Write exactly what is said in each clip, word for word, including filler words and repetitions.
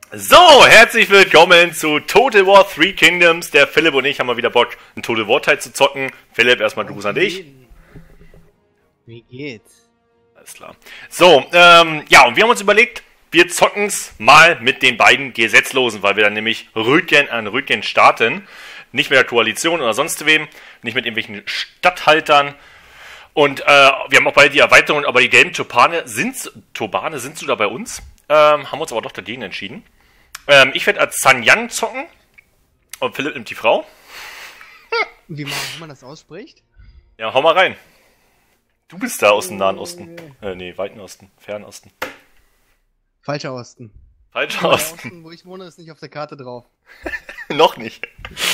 So, herzlich willkommen zu Total War Three Kingdoms. Der Philipp und ich haben mal wieder Bock, einen Total War Teil zu zocken. Philipp, erstmal Gruß an dich. Wie geht's? Alles klar. So, ähm, ja, und wir haben uns überlegt, wir zocken's mal mit den beiden Gesetzlosen, weil wir dann nämlich Rötgen an Rötgen starten. Nicht mit der Koalition oder sonst wem, nicht mit irgendwelchen Statthaltern. Und äh, wir haben auch beide die Erweiterung, aber die gelben Turbane sind, Turbane sind sogar bei uns. Ähm, haben uns aber doch dagegen entschieden. Ähm, ich werde als San Yang zocken. Und Philipp nimmt die Frau. Wie man, wie man das ausspricht? Ja, hau mal rein. Du bist da aus dem Nahen Osten. Äh, nee, Weiten Osten. Fernosten. Falscher Osten. Falscher Der Osten. Osten, wo ich wohne, ist nicht auf der Karte drauf. Noch nicht.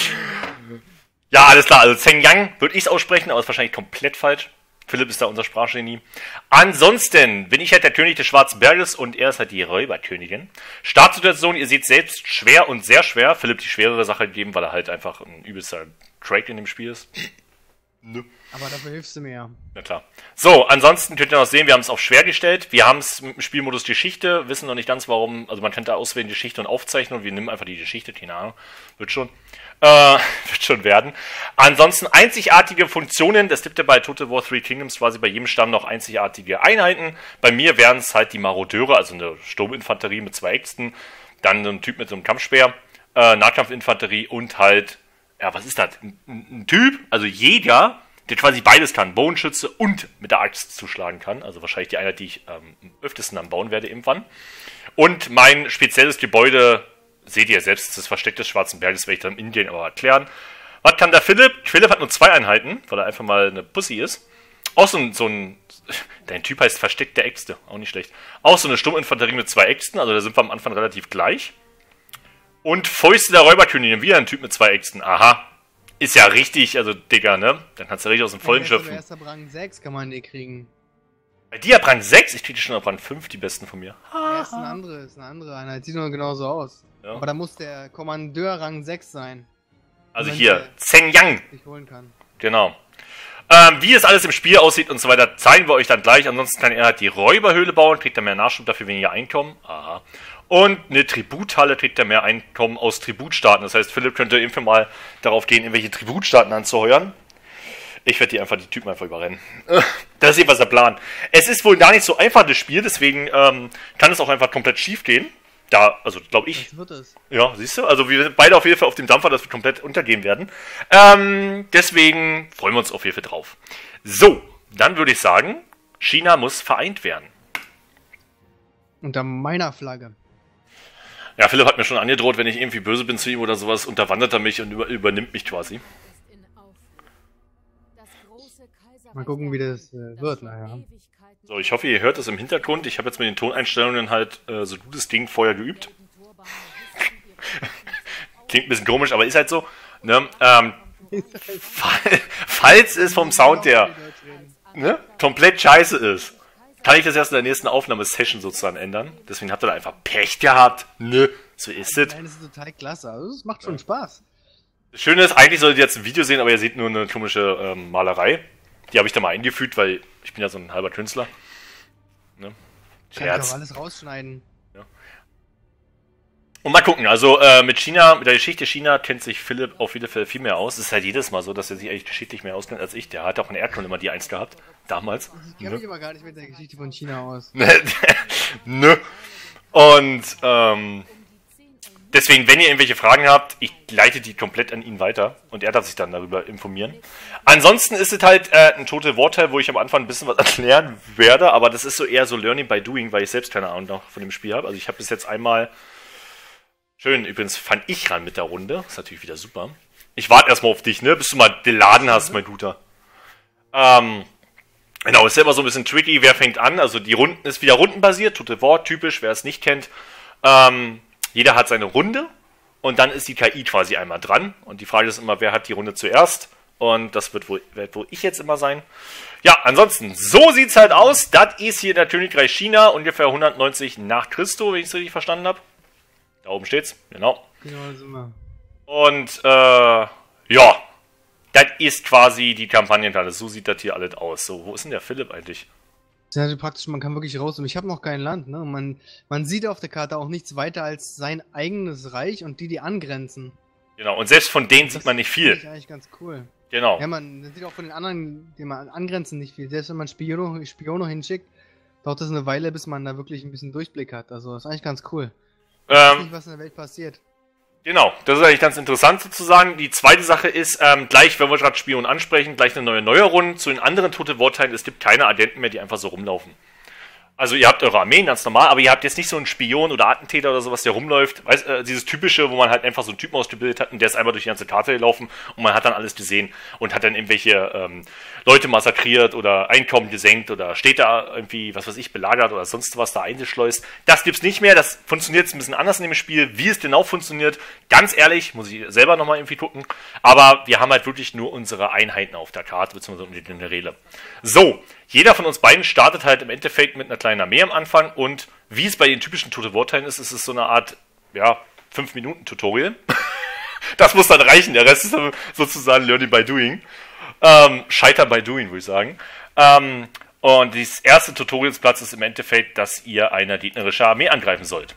Ja, alles klar. Also Zheng Yang würde ich es aussprechen, aber ist wahrscheinlich komplett falsch. Philipp ist da unser Sprachgenie. Ansonsten bin ich halt der König des Schwarzen Berges und er ist halt die Räuberkönigin. Startsituation, ihr seht selbst, schwer und sehr schwer. Philipp die schwerere Sache gegeben, weil er halt einfach ein übelster Drake in dem Spiel ist. Nö. Aber dafür hilfst du mir ja. Na klar. So, ansonsten könnt ihr noch sehen, wir haben es auf schwer gestellt. Wir haben es mit dem Spielmodus Geschichte, wissen noch nicht ganz warum. Also man könnte auswählen Geschichte und Aufzeichnung und wir nehmen einfach die Geschichte, keine Ahnung. Wird schon. Äh, wird schon werden. Ansonsten einzigartige Funktionen, das gibt ja bei Total War Three Kingdoms quasi bei jedem Stamm noch einzigartige Einheiten. Bei mir wären es halt die Marodeure, also eine Sturminfanterie mit zwei Äxten, dann ein Typ mit so einem Kampfspeer, äh, Nahkampfinfanterie und halt, ja, was ist das? Ein, ein Typ, also Jäger, der quasi beides kann, Bogenschütze und mit der Axt zuschlagen kann. Also wahrscheinlich die Einheit, die ich ähm, am öftesten dann bauen werde irgendwann. Und mein spezielles Gebäude, seht ihr selbst, das Versteck des Schwarzen Berges, werde ich dann in Indien aber erklären. Was kann der Philipp? Philipp hat nur zwei Einheiten, weil er einfach mal eine Pussy ist. Auch so ein, so ein dein Typ heißt Versteck der Äxte, auch nicht schlecht. Auch so eine Sturminfanterie mit zwei Äxten, also da sind wir am Anfang relativ gleich. Und Fäuste der Räuberkönigin, wieder ein Typ mit zwei Äxten, aha. Ist ja richtig, also Digga, ne? Dann kannst du richtig aus dem Vollen schöpfen. Erst ab Rang sechs kann man die kriegen. Bei dir ab Rang sechs? Ich kriege schon ab Rang fünf, die besten von mir. Ja, ist eine andere, ist eine andere Einheit. Sieht nur genauso aus. Ja. Aber da muss der Kommandeur Rang sechs sein. Also Wenn hier, der Zheng Yang. sich holen kann. Genau. Ähm, wie es alles im Spiel aussieht und so weiter, zeigen wir euch dann gleich. Ansonsten kann er halt die Räuberhöhle bauen, kriegt er mehr Nachschub, dafür weniger Einkommen. Aha. Und eine Tributhalle kriegt er mehr Einkommen aus Tributstaaten. Das heißt, Philipp könnte irgendwann mal darauf gehen, irgendwelche Tributstaaten anzuheuern. Ich werde die einfach die Typen einfach überrennen. Das ist jedenfalls der Plan. Es ist wohl gar nicht so einfach, das Spiel, deswegen ähm, kann es auch einfach komplett schief gehen. Da, also glaube ich. Das wird es. Ja, siehst du? Also wir sind beide auf jeden Fall auf dem Dampfer, dass wir komplett untergehen werden. Ähm, deswegen freuen wir uns auf jeden Fall drauf. So, dann würde ich sagen, China muss vereint werden. Unter meiner Flagge. Ja, Philipp hat mir schon angedroht, wenn ich irgendwie böse bin zu ihm oder sowas, unterwandert er mich und über, übernimmt mich quasi. Mal gucken, wie das äh, wird nachher. So, ich hoffe, ihr hört es im Hintergrund. Ich habe jetzt mit den Toneinstellungen halt äh, so gutes Ding vorher geübt. Klingt ein bisschen komisch, aber ist halt so. Ne? Ähm, fall, falls es vom Sound her ne, komplett scheiße ist, kann ich das erst in der nächsten Aufnahmesession sozusagen ändern. Deswegen habt ihr da einfach Pech gehabt. Ne, so ist es. Nein, das ist total klasse. Also, es macht schon Spaß. Das Schöne ist, eigentlich solltet ihr jetzt ein Video sehen, aber ihr seht nur eine komische ähm, Malerei. Die habe ich da mal eingefügt, weil ich bin ja so ein halber Künstler. Ne? Kann ich auch alles rausschneiden. Ja. Und mal gucken, also äh, mit China, mit der Geschichte China kennt sich Philipp auf jeden Fall viel mehr aus. Es ist halt jedes Mal so, dass er sich eigentlich geschichtlich mehr auskennt als ich. Der hat auch in Erdkunde immer die Eins gehabt. Damals. Ich kenne mich aber gar nicht mit der Geschichte von China aus. Nö. Und ähm, deswegen, wenn ihr irgendwelche Fragen habt, ich leite die komplett an ihn weiter und er darf sich dann darüber informieren. Ansonsten ist es halt äh, ein Total War Teil, wo ich am Anfang ein bisschen was erklären werde, aber das ist so eher so Learning by Doing, weil ich selbst keine Ahnung noch von dem Spiel habe. Also ich habe bis jetzt einmal, schön, übrigens fand ich ran mit der Runde, ist natürlich wieder super. Ich warte erstmal auf dich, ne, bis du mal geladen hast, mein Guter. Ähm, genau, ist ja immer so ein bisschen tricky, wer fängt an, also die Runden ist wieder rundenbasiert, Total War, typisch, wer es nicht kennt. Ähm, Jeder hat seine Runde und dann ist die K I quasi einmal dran. Und die Frage ist immer, wer hat die Runde zuerst? Und das wird wohl, wird wohl ich jetzt immer sein. Ja, ansonsten, so sieht's halt aus. Das ist hier der Königreich China, ungefähr hundertneunzig nach Christus, wenn ich es richtig verstanden habe. Da oben steht's, genau. Genau, sind wir. Und, äh, ja, das ist quasi die Kampagnenplatte. So sieht das hier alles aus. So, wo ist denn der Philipp eigentlich? Das ist ja praktisch, man kann wirklich raus und ich habe noch kein Land, ne? Man, man sieht auf der Karte auch nichts weiter als sein eigenes Reich und die, die angrenzen. Genau, und selbst von denen Das sieht man nicht finde viel. ich eigentlich ganz cool. Genau. Ja, man sieht auch von den anderen, die man angrenzen, nicht viel. Selbst wenn man Spiono, Spiono hinschickt, dauert das eine Weile, bis man da wirklich ein bisschen Durchblick hat. Also, das ist eigentlich ganz cool. Ich weiß Ähm, nicht, was in der Welt passiert. genau, das ist eigentlich ganz interessant sozusagen. Die zweite Sache ist, ähm, gleich, wenn wir gerade Spion ansprechen, gleich eine neue Neuerung zu den anderen Tote War-Teilen. Es gibt keine Agenten mehr, die einfach so rumlaufen. Also ihr habt eure Armeen, ganz normal, aber ihr habt jetzt nicht so einen Spion oder Attentäter oder sowas, der rumläuft. Weißt, äh, dieses typische, wo man halt einfach so einen Typen ausgebildet hat und der ist einmal durch die ganze Karte gelaufen und man hat dann alles gesehen und hat dann irgendwelche ähm, Leute massakriert oder Einkommen gesenkt oder steht da irgendwie, was weiß ich, belagert oder sonst was da eingeschleust. Das gibt's nicht mehr, das funktioniert jetzt ein bisschen anders in dem Spiel. Wie es genau funktioniert, ganz ehrlich, muss ich selber nochmal irgendwie gucken. Aber wir haben halt wirklich nur unsere Einheiten auf der Karte, beziehungsweise die Generäle. So, jeder von uns beiden startet halt im Endeffekt mit einer kleinen Armee am Anfang und wie es bei den typischen Tote War-Teilen ist, ist es so eine Art, ja, fünf Minuten Tutorial. Das muss dann reichen, der Rest ist dann sozusagen Learning by Doing. Ähm, Scheitern by Doing, würde ich sagen. Ähm, und das erste Tutorialsplatz ist im Endeffekt, dass ihr eine gegnerische Armee angreifen sollt.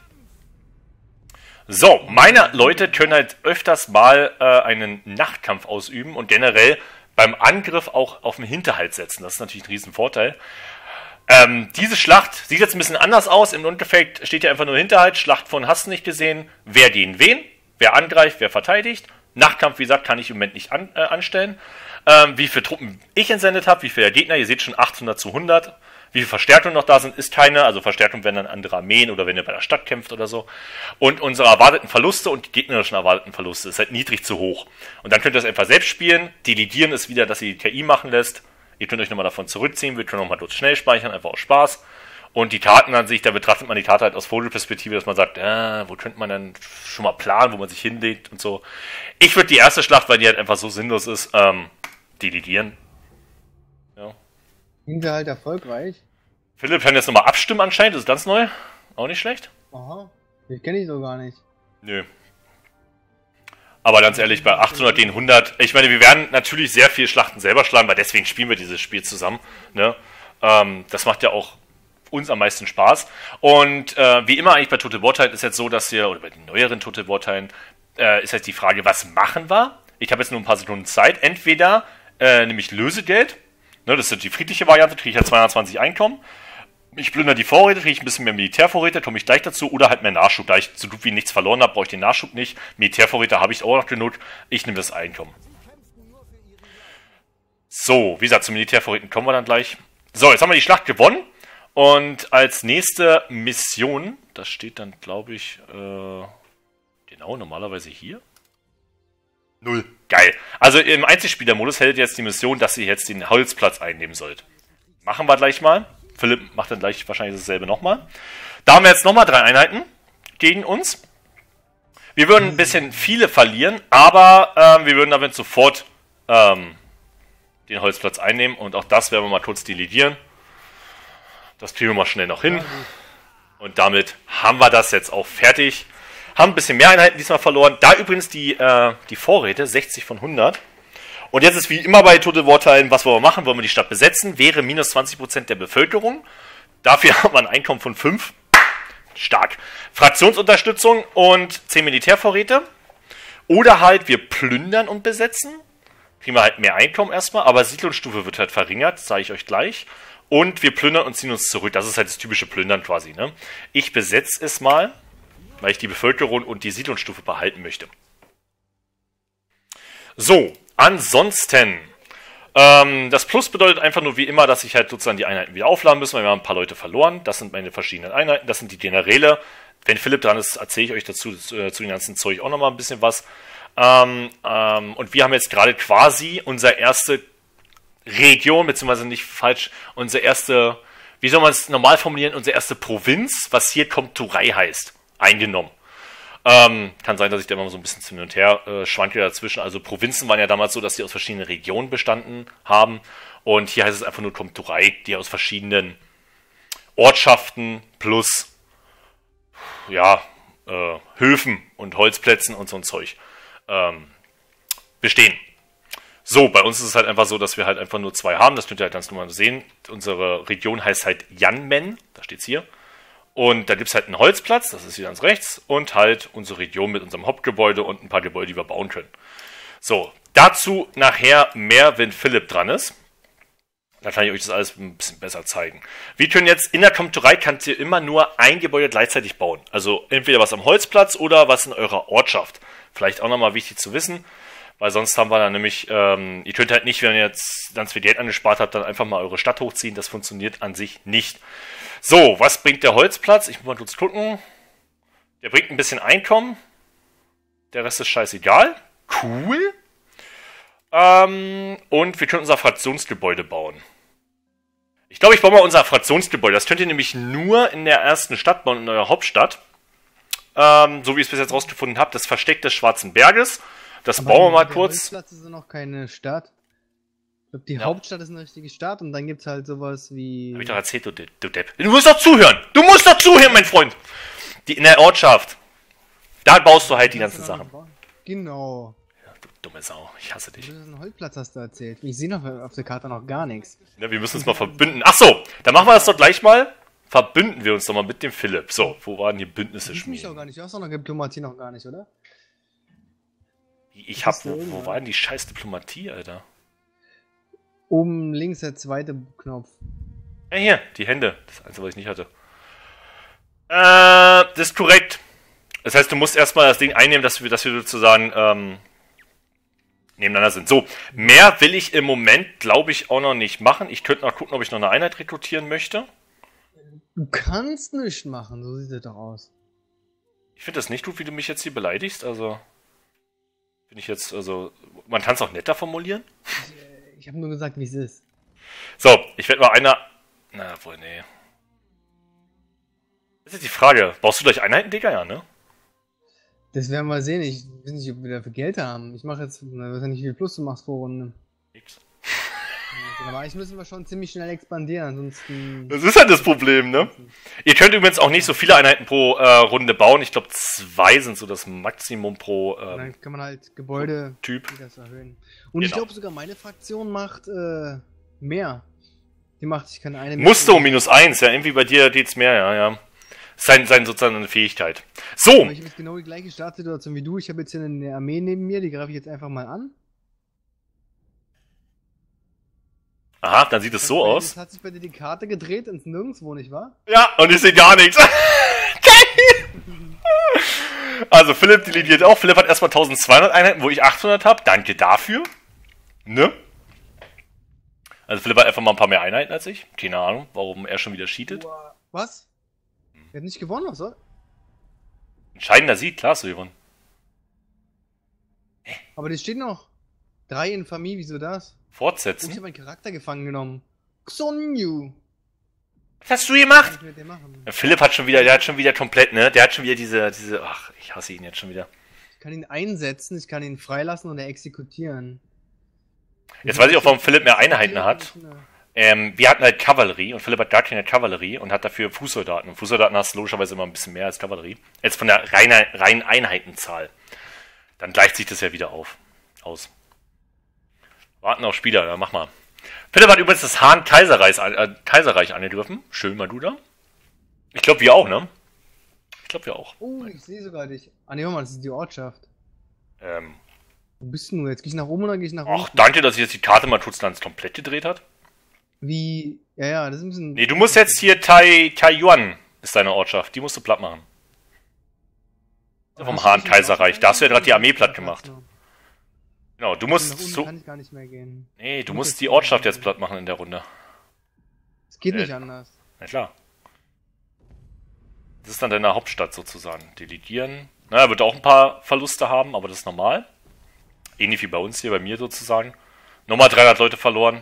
So, meine Leute können halt öfters mal äh, einen Nachtkampf ausüben und generell beim Angriff auch auf den Hinterhalt setzen. Das ist natürlich ein Riesenvorteil. Ähm, diese Schlacht sieht jetzt ein bisschen anders aus. Im Endeffekt steht hier einfach nur Hinterhalt. Schlacht von hast nicht gesehen. Wer gegen wen? Wer angreift, wer verteidigt. Nachtkampf, wie gesagt, kann ich im Moment nicht an, äh, anstellen. Ähm, wie viele Truppen ich entsendet habe, wie viele Gegner. Ihr seht schon achthundert zu hundert. Wie viele Verstärkungen noch da sind, ist keine. Also Verstärkungen werden dann andere Armeen oder wenn ihr bei der Stadt kämpft oder so. Und unsere erwarteten Verluste und die gegnerischen erwarteten Verluste ist halt niedrig zu hoch. Und dann könnt ihr das einfach selbst spielen. Delegieren ist wieder, dass ihr die K I machen lässt. Ihr könnt euch nochmal davon zurückziehen. Wir können nochmal dort schnell speichern, einfach aus Spaß. Und die Taten an sich, da betrachtet man die Taten halt aus Vogelperspektive, dass man sagt, äh, wo könnte man dann schon mal planen, wo man sich hinlegt und so. Ich würde die erste Schlacht, weil die halt einfach so sinnlos ist, ähm, delegieren. Ja. Hinterhalt erfolgreich. Philipp kann jetzt nochmal abstimmen anscheinend, das ist ganz neu. Auch nicht schlecht. Aha, ich kenne die so gar nicht. Nö. Aber ganz ehrlich, bei achthundert gegen hundert, ich meine, wir werden natürlich sehr viele Schlachten selber schlagen, weil deswegen spielen wir dieses Spiel zusammen. Ne? Ähm, das macht ja auch uns am meisten Spaß. Und äh, wie immer eigentlich bei Tote War-Teilen ist jetzt so, dass wir, oder bei den neueren Tote War-Teilen, äh, ist jetzt die Frage, was machen wir? Ich habe jetzt nur ein paar Sekunden Zeit. Entweder äh, nämlich Lösegeld, ne, das ist die friedliche Variante, kriege ich ja zweihundertzwanzig Einkommen. Ich plündere die Vorräte, kriege ich ein bisschen mehr Militärvorräte, komme ich gleich dazu, oder halt mehr Nachschub. Da ich so gut wie nichts verloren habe, brauche ich den Nachschub nicht. Militärvorräte habe ich auch noch genug. Ich nehme das Einkommen. So, wie gesagt, zu Militärvorräten kommen wir dann gleich. So, jetzt haben wir die Schlacht gewonnen. Und als nächste Mission, das steht dann, glaube ich, äh, genau, normalerweise hier. Null. Geil. Also im Einzelspielermodus hättet ihr jetzt die Mission, dass ihr jetzt den Holzplatz einnehmen sollt. Machen wir gleich mal. Philipp macht dann gleich wahrscheinlich dasselbe nochmal. Da haben wir jetzt nochmal drei Einheiten gegen uns. Wir würden ein bisschen viele verlieren, aber ähm, wir würden damit sofort ähm, den Holzplatz einnehmen. Und auch das werden wir mal kurz delegieren. Das kriegen wir mal schnell noch hin. Und damit haben wir das jetzt auch fertig. Haben ein bisschen mehr Einheiten diesmal verloren. Da übrigens die, äh, die Vorräte, sechzig von hundert. Und jetzt ist wie immer bei Tote War-Teilen, was wollen wir machen? Wollen wir die Stadt besetzen? Wäre minus zwanzig Prozent der Bevölkerung. Dafür haben wir ein Einkommen von fünf. Stark. Fraktionsunterstützung und zehn Militärvorräte. Oder halt wir plündern und besetzen. Kriegen wir halt mehr Einkommen erstmal, aber Siedlungsstufe wird halt verringert, sage ich euch gleich. Und wir plündern und ziehen uns zurück. Das ist halt das typische Plündern quasi. Ne? Ich besetze es mal, weil ich die Bevölkerung und die Siedlungsstufe behalten möchte. So, ansonsten. Ähm, das Plus bedeutet einfach nur wie immer, dass ich halt sozusagen die Einheiten wieder aufladen müssen, weil wir haben ein paar Leute verloren. Das sind meine verschiedenen Einheiten, das sind die Generäle. Wenn Philipp dran ist, erzähle ich euch dazu äh, zu dem ganzen Zeug auch nochmal ein bisschen was. Ähm, ähm, und wir haben jetzt gerade quasi unsere erste Region, beziehungsweise nicht falsch, unsere erste, wie soll man es normal formulieren, unsere erste Provinz, was hier Komturei heißt, eingenommen. Ähm, kann sein, dass ich da immer so ein bisschen hin und her äh, schwanke dazwischen. Also Provinzen waren ja damals so, dass die aus verschiedenen Regionen bestanden haben. Und hier heißt es einfach nur Komturei, die aus verschiedenen Ortschaften plus ja, äh, Höfen und Holzplätzen und so ein Zeug ähm, bestehen. So, bei uns ist es halt einfach so, dass wir halt einfach nur zwei haben. Das könnt ihr halt ganz normal sehen. Unsere Region heißt halt Yanmen. Da steht's hier. Und da gibt's halt einen Holzplatz. Das ist hier ganz rechts. Und halt unsere Region mit unserem Hauptgebäude und ein paar Gebäude, die wir bauen können. So, dazu nachher mehr, wenn Philipp dran ist. Dann kann ich euch das alles ein bisschen besser zeigen. Wir können jetzt in der Komturei kannst ihr immer nur ein Gebäude gleichzeitig bauen. Also entweder was am Holzplatz oder was in eurer Ortschaft. Vielleicht auch nochmal wichtig zu wissen. Weil sonst haben wir dann nämlich, ähm, ihr könnt halt nicht, wenn ihr jetzt ganz viel Geld angespart habt, dann einfach mal eure Stadt hochziehen. Das funktioniert an sich nicht. So, was bringt der Holzplatz? Ich muss mal kurz gucken. Der bringt ein bisschen Einkommen. Der Rest ist scheißegal. Cool. Ähm, und wir können unser Fraktionsgebäude bauen. Ich glaube, ich baue mal unser Fraktionsgebäude. Das könnt ihr nämlich nur in der ersten Stadt bauen, in eurer Hauptstadt. Ähm, so wie ich es bis jetzt rausgefunden habe. Das Versteck des Schwarzen Berges. Das Aber bauen wir mal der kurz. Holzplatz ist ja noch keine Stadt. Ich glaube, die Ja. Hauptstadt ist eine richtige Stadt und dann gibt's halt sowas wie... Hab ich doch erzählt, du, du Depp. Du musst doch zuhören! Du musst doch zuhören, mein Freund! Die in der Ortschaft. Da baust du halt die ganzen Sachen. Genau. Ja, du dumme Sau. Ich hasse dich. Du hast einen Holzplatz hast du erzählt. Ich sehe noch auf der Karte noch gar nichts. Ja, wir müssen uns mal verbünden. Ach so, dann machen wir das doch gleich mal. Verbünden wir uns doch mal mit dem Philipp. So, wo waren hier Bündnisse Ich mich doch schmieden? gar nicht. Du hast doch noch Diplomatie noch gar nicht, oder? Ich hab, wo, wo war denn die scheiß Diplomatie, Alter? Oben links der zweite Knopf. Ja, hier, die Hände. Das Einzige, was ich nicht hatte. Äh, das ist korrekt. Das heißt, du musst erstmal das Ding einnehmen, dass wir, dass wir sozusagen ähm, nebeneinander sind. So, mehr will ich im Moment, glaube ich, auch noch nicht machen. Ich könnte noch gucken, ob ich noch eine Einheit rekrutieren möchte. Du kannst nichts machen, so sieht es doch aus. Ich finde das nicht gut, wie du mich jetzt hier beleidigst. Also, finde ich jetzt, also, man kann es auch netter formulieren. Ich, äh, ich habe nur gesagt, wie es ist. So, ich werde mal einer... Na, wohl, nee. Das ist jetzt die Frage. Baust du gleich Einheiten, Digga? Ja, ne? Das werden wir sehen. Ich weiß nicht, ob wir dafür Geld haben. Ich mache jetzt, na, weiß ja nicht, wie viel Plus du machst pro Runde. Nix. Aber eigentlich müssen wir schon ziemlich schnell expandieren, ansonsten... Das ist halt das Problem, ne? Ihr könnt übrigens auch nicht so viele Einheiten pro äh, Runde bauen. Ich glaube, zwei sind so das Maximum pro ähm, Dann kann man halt Gebäude Typ. das erhöhen. Und ich Genau. glaube sogar meine Fraktion macht äh, mehr. Die macht, ich kann eine... Musste um minus eins, ja. Irgendwie bei dir geht's mehr, ja, ja. Sein, sein sozusagen eine Fähigkeit. So! Aber ich habe jetzt genau die gleiche Startsituation wie du. Ich habe jetzt hier eine Armee neben mir, die greife ich jetzt einfach mal an. Aha, dann sieht es so Hat- aus. Jetzt hat sich bei dir die Karte gedreht ins Nirgendwo, nicht wahr? Ja, und ich sehe gar nichts. Geil! Also Philipp delegiert auch. Philipp hat erstmal eintausendzweihundert Einheiten, wo ich achthundert habe. Danke dafür. Ne? Also Philipp hat einfach mal ein paar mehr Einheiten als ich. Keine Ahnung, warum er schon wieder cheatet. Was? Er hat nicht gewonnen, was soll? Entscheidender Sieg, klar hast du gewonnen. Aber die steht noch. Drei in Familie, wieso das? Oh, ich Fortsetzen. habe meinen Charakter gefangen genommen. Xonyu. Was hast du gemacht? Was soll ich mit dem machen? Ja, Philipp hat schon wieder, der hat schon wieder komplett, ne? Der hat schon wieder diese, diese, ach, ich hasse ihn jetzt schon wieder. Ich kann ihn einsetzen, ich kann ihn freilassen und exekutieren. Jetzt weiß ich auch, warum Philipp mehr Einheiten hat. Ähm, wir hatten halt Kavallerie und Philipp hat gar keine Kavallerie und hat dafür Fußsoldaten. Und Fußsoldaten hast du logischerweise immer ein bisschen mehr als Kavallerie. Jetzt von der reinen, reinen Einheitenzahl. Dann gleicht sich das ja wieder auf. Aus. Warten auf Spieler, dann mach mal. Philipp hat übrigens das Han-Kaiserreich äh, Kaiserreich angegriffen. Schön, mal du da. Ich glaube, wir auch, ne? Ich glaube, wir auch. Oh, ich sehe sogar dich. Ah, ne, Mann, das ist die Ortschaft. Ähm, Wo bist du nur? Jetzt gehe ich nach oben oder gehe ich nach ach, unten? danke, dass sich jetzt die Karte mal Tutzlands komplett gedreht hat. Wie? Ja, ja, das ist ein bisschen... Nee, du musst jetzt hier Tai, Taiyuan ist deine Ortschaft. Die musst du platt machen. Vom Han-Kaiserreich. Da hast du ja gerade die Armee platt gemacht. Genau, du Nach musst unten so... kann ich gar nicht mehr gehen. Nee, du musst die Ortschaft jetzt platt machen in der Runde. Es geht Äh. nicht anders. Na klar. Das ist dann deine Hauptstadt sozusagen. Delegieren. Na, er wird auch ein paar Verluste haben, aber das ist normal. Ähnlich wie bei uns hier, bei mir sozusagen. Nochmal dreihundert Leute verloren.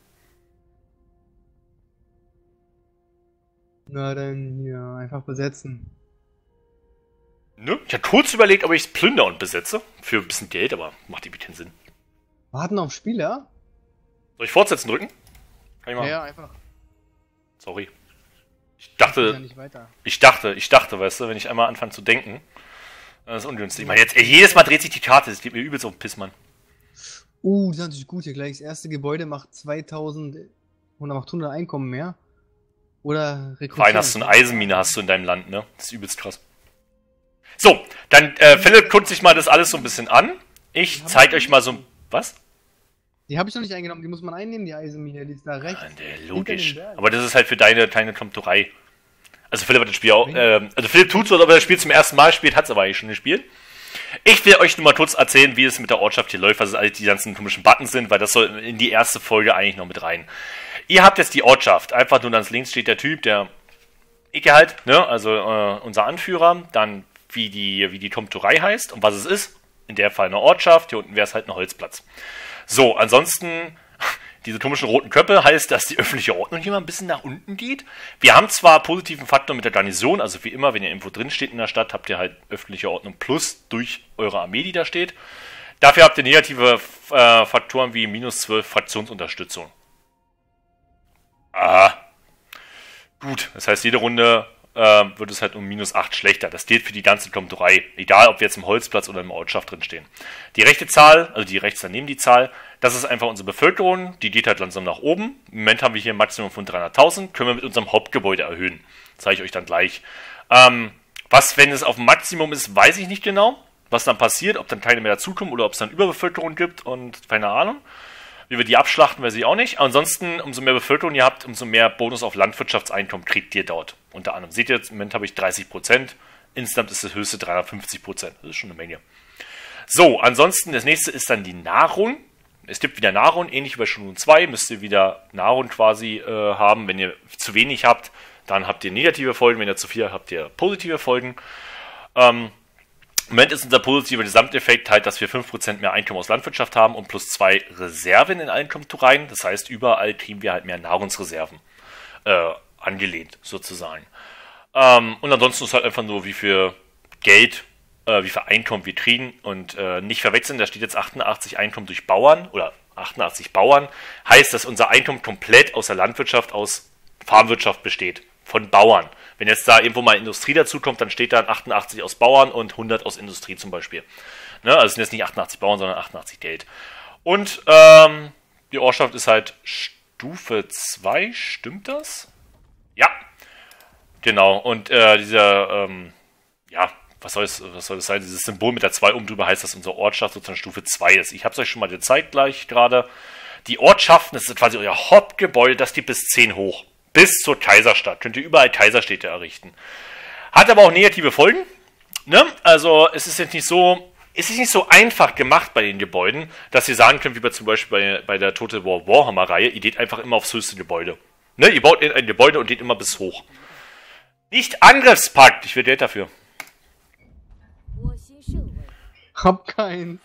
Na dann, ja, einfach besetzen. Nö. Ich habe kurz überlegt, ob ich es plünder und besetze. Für ein bisschen Geld, aber macht irgendwie keinen Sinn. Warten auf Spieler? Soll ich fortsetzen drücken? Kann ich Ja, machen. ja, einfach. Sorry. Ich Ja, dachte, nicht weiter. ich dachte, ich dachte, weißt du, wenn ich einmal anfange zu denken, das ist ungünstig. Ich meine, jetzt, ey, jedes Mal dreht sich die Karte, das geht mir übelst auf den Piss, Mann. Uh, das ist natürlich gut hier gleich. Das erste Gebäude macht zweitausend oder macht hundert Einkommen mehr. Oder Rein hast du eine Eisenmine hast du in deinem Land, ne? Das ist übelst krass. So, dann äh, Philipp guckt sich mal das alles so ein bisschen an. Ich zeige euch mal so ein... Was? Die habe ich noch nicht eingenommen, die muss man einnehmen, die Eisenmine, die ist da rechts. Ja, logisch. Aber das ist halt für deine kleine Tomturei. Also Philipp hat das Spiel auch... Äh, also Philipp tut so, als ob er das Spiel zum ersten Mal spielt, hat es aber eigentlich schon gespielt. Ich will euch nur mal kurz erzählen, wie es mit der Ortschaft hier läuft, was all die ganzen komischen Buttons sind, weil das soll in die erste Folge eigentlich noch mit rein. Ihr habt jetzt die Ortschaft. Einfach nur ganz links steht der Typ, der Icke halt, ne? Also äh, unser Anführer. Dann wie die, wie die Tomturei heißt und was es ist. In der Fall eine Ortschaft. Hier unten wäre es halt ein Holzplatz. So, ansonsten, diese komischen roten Köpfe heißt, dass die öffentliche Ordnung hier mal ein bisschen nach unten geht. Wir haben zwar positiven Faktor mit der Garnison, also wie immer, wenn ihr irgendwo drin steht in der Stadt, habt ihr halt öffentliche Ordnung plus durch eure Armee, die da steht. Dafür habt ihr negative äh, Faktoren wie minus zwölf Fraktionsunterstützung. Aha. Gut, das heißt, jede Runde äh, wird es halt um minus acht schlechter. Das gilt für die ganze Tomturei. Egal, ob wir jetzt im Holzplatz oder im Ortschaft drin stehen. Die rechte Zahl, also die rechts daneben die Zahl, das ist einfach unsere Bevölkerung. Die geht halt langsam nach oben. Im Moment haben wir hier ein Maximum von dreihunderttausend. Können wir mit unserem Hauptgebäude erhöhen. Das zeige ich euch dann gleich. Ähm, was, wenn es auf dem Maximum ist, weiß ich nicht genau. Was dann passiert, ob dann keine mehr dazukommen oder ob es dann Überbevölkerung gibt und keine Ahnung. Wie wir die abschlachten, weiß ich auch nicht. Ansonsten, umso mehr Bevölkerung ihr habt, umso mehr Bonus auf Landwirtschaftseinkommen kriegt ihr dort. Unter anderem. Seht ihr jetzt, im Moment habe ich dreißig Prozent. Insgesamt ist das höchste dreihundertfünfzig Prozent. Das ist schon eine Menge. So, ansonsten, das nächste ist dann die Nahrung. Es gibt wieder Nahrung, ähnlich wie bei Stunde zwei. Müsst ihr wieder Nahrung quasi äh, haben. Wenn ihr zu wenig habt, dann habt ihr negative Folgen. Wenn ihr zu viel habt, habt ihr positive Folgen. Ähm, Im Moment ist unser positiver Gesamteffekt halt, dass wir fünf Prozent mehr Einkommen aus Landwirtschaft haben und plus zwei Reserven in allen Tomtureien. Das heißt, überall kriegen wir halt mehr Nahrungsreserven äh, angelehnt, sozusagen. Ähm, und ansonsten ist halt einfach nur, wie viel Geld, äh, wie viel Einkommen wir kriegen. Und äh, nicht verwechseln, da steht jetzt achtundachtzig Einkommen durch Bauern oder achtundachtzig Bauern. Heißt, dass unser Einkommen komplett aus der Landwirtschaft, aus Farmwirtschaft besteht. Von Bauern. Wenn jetzt da irgendwo mal Industrie dazukommt, dann steht da achtundachtzig aus Bauern und hundert aus Industrie zum Beispiel. Ne? Also es sind jetzt nicht achtundachtzig Bauern, sondern achtundachtzig Geld. Und ähm, die Ortschaft ist halt Stufe zwei, stimmt das? Ja, genau. Und äh, dieser, ähm, ja, was soll, es, was soll das sein? Dieses Symbol mit der zwei oben drüber heißt, dass unsere Ortschaft sozusagen Stufe zwei ist. Ich habe es euch schon mal gezeigt gleich gerade. Die Ortschaften, das ist quasi euer Hauptgebäude, das geht bis zehn hoch. Bis zur Kaiserstadt. Könnt ihr überall Kaiserstädte errichten. Hat aber auch negative Folgen. Ne? Also es ist jetzt nicht so, es ist nicht so einfach gemacht bei den Gebäuden, dass ihr sagen könnt, wie bei zum Beispiel bei, bei der Total War Warhammer-Reihe, ihr geht einfach immer aufs höchste Gebäude. Ne? Ihr baut ein Gebäude und geht immer bis hoch. Nicht Angriffspakt, ich will Geld dafür. Hab keinen.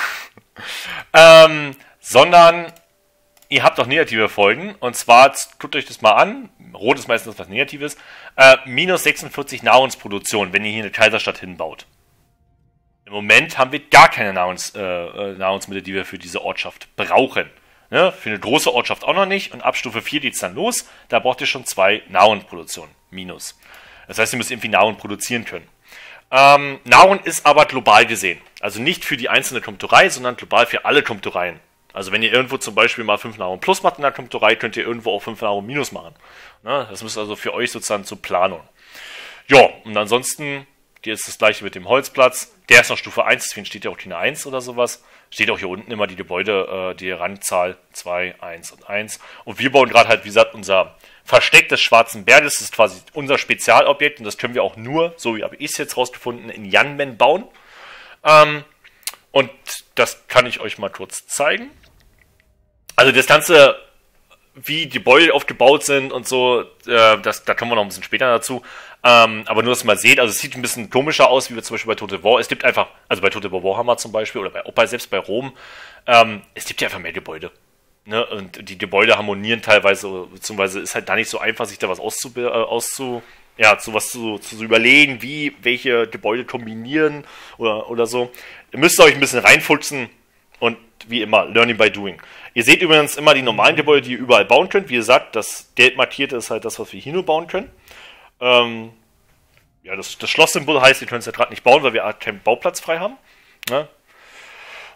ähm, sondern ihr habt auch negative Folgen, und zwar, guckt euch das mal an, rot ist meistens was Negatives, äh, minus sechsundvierzig Nahrungsproduktion, wenn ihr hier eine Kaiserstadt hinbaut. Im Moment haben wir gar keine Nahrungs, äh, Nahrungsmittel, die wir für diese Ortschaft brauchen. Ne? Für eine große Ortschaft auch noch nicht, und ab Stufe vier geht es dann los, da braucht ihr schon zwei Nahrungsproduktionen, minus. Das heißt, ihr müsst irgendwie Nahrung produzieren können. Ähm, Nahrung ist aber global gesehen, also nicht für die einzelne Tomturei, sondern global für alle Tomtureien. Also wenn ihr irgendwo zum Beispiel mal fünf Nahrung plus macht in der Tomturei, könnt ihr irgendwo auch fünf Nahrung minus machen. Ne? Das muss also für euch sozusagen zur Planung. Ja, und ansonsten hier ist das gleiche mit dem Holzplatz. Der ist noch Stufe eins, deswegen steht ja auch keine eins oder sowas. Steht auch hier unten immer die Gebäude, äh, die Randzahl zwei, eins und eins. Und wir bauen gerade halt, wie gesagt, unser Versteck des Schwarzen Berges. Das ist quasi unser Spezialobjekt, und das können wir auch nur, so wie habe ich es jetzt rausgefunden, in Yanmen bauen. Ähm, und das kann ich euch mal kurz zeigen. Also das Ganze, wie die Gebäude aufgebaut sind und so, äh, das, da kommen wir noch ein bisschen später dazu. Ähm, aber nur, dass ihr mal seht, also es sieht ein bisschen komischer aus, wie wir zum Beispiel bei Total War. Es gibt einfach, also bei Total War Warhammer zum Beispiel, oder bei, auch bei, selbst bei Rom, ähm, es gibt ja einfach mehr Gebäude. Ne? Und die Gebäude harmonieren teilweise, beziehungsweise ist halt da nicht so einfach, sich da was auszu, äh, auszu ja, zu was zu, zu überlegen, wie welche Gebäude kombinieren oder, oder so. Ihr müsst euch ein bisschen reinfuchsen, und wie immer, learning by doing. Ihr seht übrigens immer die normalen Gebäude, die ihr überall bauen könnt. Wie gesagt, das gelb markierte ist halt das, was wir hier nur bauen können. Ähm, ja, das, das Schlosssymbol heißt, ihr könnt es ja gerade nicht bauen, weil wir keinen Bauplatz frei haben. Ne?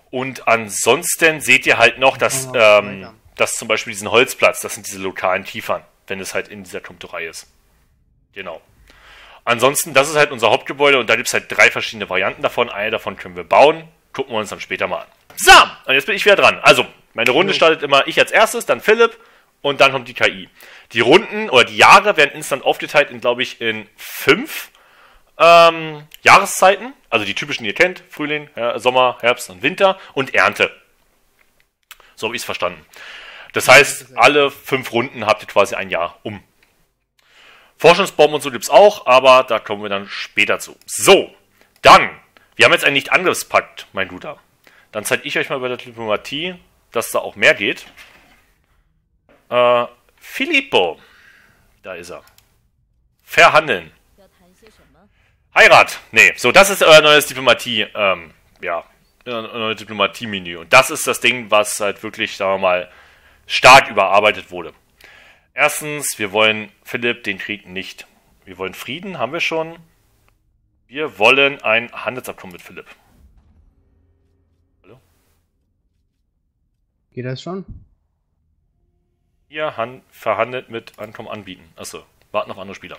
Und ansonsten seht ihr halt noch, dass, ähm, dass zum Beispiel diesen Holzplatz, das sind diese lokalen Kiefern, wenn es halt in dieser Turmtorei ist. Genau. Ansonsten, das ist halt unser Hauptgebäude und da gibt es halt drei verschiedene Varianten davon. Eine davon können wir bauen. Gucken wir uns dann später mal an. So, und jetzt bin ich wieder dran. Also, meine Runde startet immer ich als erstes, dann Philipp und dann kommt die K I. Die Runden oder die Jahre werden instant aufgeteilt in, glaube ich, in fünf ähm, Jahreszeiten. Also die typischen, die ihr kennt. Frühling, ja, Sommer, Herbst und Winter und Ernte. So habe ich es verstanden. Das heißt, alle fünf Runden habt ihr quasi ein Jahr um. Forschungsbaum und so gibt es auch, aber da kommen wir dann später zu. So, dann, wir haben jetzt einen Nicht-Angriffspakt, mein Guter. Dann zeige ich euch mal bei der Diplomatie, dass da auch mehr geht. Äh, Filippo, da ist er. Verhandeln. Heirat, nee, so, das ist euer neues Diplomatie, ähm, ja, euer neues Diplomatie-Menü. Und das ist das Ding, was halt wirklich, sagen wir mal, stark überarbeitet wurde. Erstens, wir wollen Philipp den Krieg nicht. Wir wollen Frieden, haben wir schon. Wir wollen ein Handelsabkommen mit Philipp. Hallo? Geht das schon? Ihr verhandelt mit Ankommen anbieten. Achso, warten auf andere Spieler.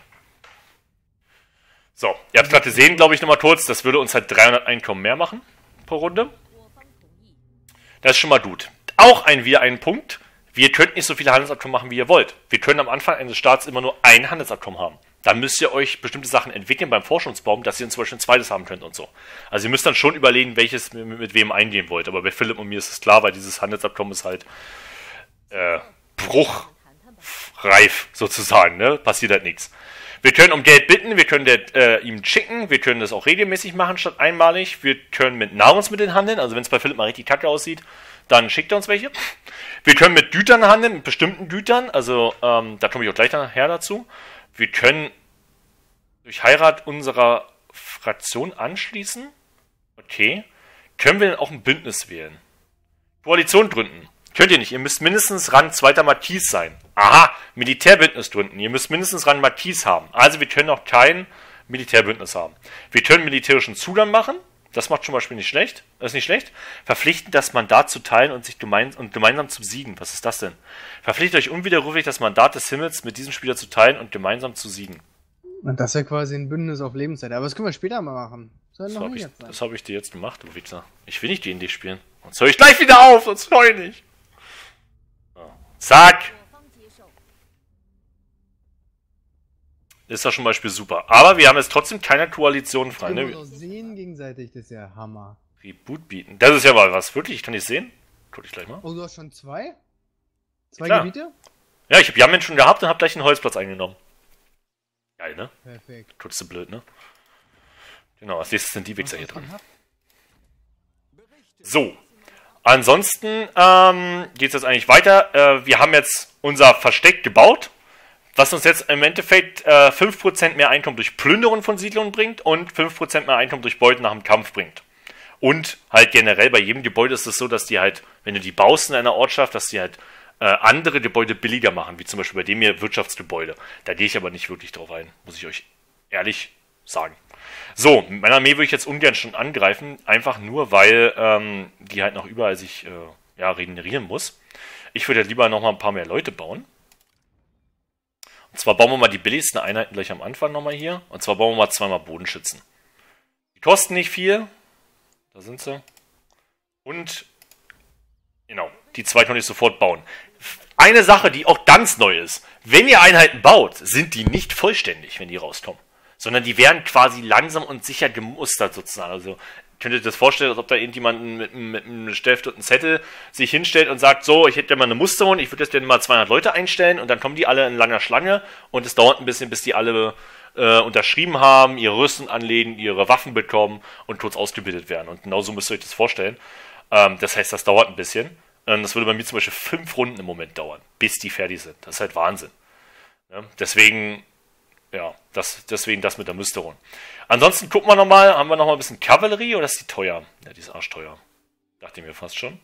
So, ihr habt gerade gesehen, glaube ich, nochmal kurz, das würde uns halt dreihundert Einkommen mehr machen pro Runde. Das ist schon mal gut. Auch ein wir einen Punkt. Wir könnt nicht so viele Handelsabkommen machen, wie ihr wollt. Wir können am Anfang eines Staats immer nur ein Handelsabkommen haben. Dann müsst ihr euch bestimmte Sachen entwickeln beim Forschungsbaum, dass ihr zum Beispiel ein zweites haben könnt und so. Also ihr müsst dann schon überlegen, welches mit, mit wem eingehen wollt. Aber bei Philipp und mir ist es klar, weil dieses Handelsabkommen ist halt äh, bruchreif sozusagen, ne? Passiert halt nichts. Wir können um Geld bitten, wir können der, äh, ihm schicken, wir können das auch regelmäßig machen statt einmalig. Wir können mit Nahrungsmitteln handeln, also wenn es bei Philipp mal richtig kacke aussieht, dann schickt er uns welche. Wir können mit Gütern handeln, mit bestimmten Gütern, also ähm, da komme ich auch gleich nachher dazu. Wir können durch Heirat unserer Fraktion anschließen. Okay. Können wir denn auch ein Bündnis wählen? Koalition gründen. Könnt ihr nicht. Ihr müsst mindestens Rang zweiter Marquis sein. Aha, Militärbündnis gründen. Ihr müsst mindestens Rang Marquis haben. Also wir können auch kein Militärbündnis haben. Wir können militärischen Zugang machen. Das macht zum Beispiel nicht schlecht. Das ist nicht schlecht. Verpflichten, das Mandat zu teilen und sich gemein und gemeinsam zu siegen. Was ist das denn? Verpflichtet euch unwiderruflich, das Mandat des Himmels mit diesem Spieler zu teilen und gemeinsam zu siegen. Und das wäre quasi ein Bündnis auf Lebenszeit. Aber das können wir später mal machen. Das habe ich, hab ich dir jetzt gemacht, du Wichser. Ich will nicht D und D spielen. Sonst höre ich gleich wieder auf, sonst höre ich nicht. So. Zack. Ist das zum Beispiel super. Aber wir haben jetzt trotzdem keine Koalition frei. Ne? Wir sehen gegenseitig, das ist ja Hammer. Reboot bieten. Das ist ja mal was. Wirklich, ich kann ich sehen? Guck ich gleich mal. Oh, du hast schon zwei? Zwei Klar. Gebiete? Ja, ich habe Jammen schon gehabt und habe gleich einen Holzplatz eingenommen. Geil, ne? Perfekt. Kurz zu blöd, ne? Genau, als nächstes sind die Wichser hier dran. So. Ansonsten ähm, geht es jetzt eigentlich weiter. Äh, wir haben jetzt unser Versteck gebaut, was uns jetzt im Endeffekt äh, fünf Prozent mehr Einkommen durch Plünderung von Siedlungen bringt und fünf Prozent mehr Einkommen durch Beuten nach dem Kampf bringt. Und halt generell bei jedem Gebäude ist es so, dass die halt, wenn du die baust in einer Ortschaft, dass die halt äh, andere Gebäude billiger machen, wie zum Beispiel bei dem hier Wirtschaftsgebäude. Da gehe ich aber nicht wirklich drauf ein, muss ich euch ehrlich sagen. So, mit meiner Armee würde ich jetzt ungern schon angreifen, einfach nur, weil ähm, die halt noch überall sich äh, ja, regenerieren muss. Ich würde lieber noch mal ein paar mehr Leute bauen. Und zwar bauen wir mal die billigsten Einheiten gleich am Anfang nochmal hier. Und zwar bauen wir mal zweimal Bodenschützen. Die kosten nicht viel. Da sind sie. Und, genau, die zwei kann ich sofort bauen. Eine Sache, die auch ganz neu ist. Wenn ihr Einheiten baut, sind die nicht vollständig, wenn die rauskommen. Sondern die werden quasi langsam und sicher gemustert sozusagen. Also könnt ihr euch das vorstellen, als ob da irgendjemand mit, mit einem Stift und einem Zettel sich hinstellt und sagt, so, ich hätte ja mal eine Musterung, ich würde jetzt gerne mal zweihundert Leute einstellen und dann kommen die alle in langer Schlange und es dauert ein bisschen, bis die alle äh, unterschrieben haben, ihre Rüstung anlegen, ihre Waffen bekommen und kurz ausgebildet werden. Und genauso müsst ihr euch das vorstellen. Ähm, das heißt, das dauert ein bisschen. Ähm, das würde bei mir zum Beispiel fünf Runden im Moment dauern, bis die fertig sind. Das ist halt Wahnsinn. Ja, deswegen... Ja, das, deswegen das mit der Musterung. Ansonsten gucken wir nochmal, haben wir nochmal ein bisschen Kavallerie oder ist die teuer? Ja, die ist arschteuer. Dachte ich mir fast schon.